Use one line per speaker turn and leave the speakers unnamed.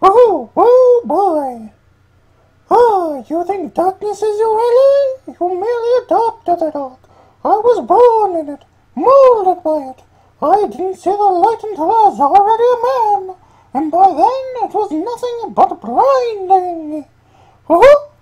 Oh, oh boy. Oh, you think darkness is your ally? You merely adopted the dark. I was born in it, molded by it. I didn't see the light until I was already a man, and by then it was nothing but blinding. Oh,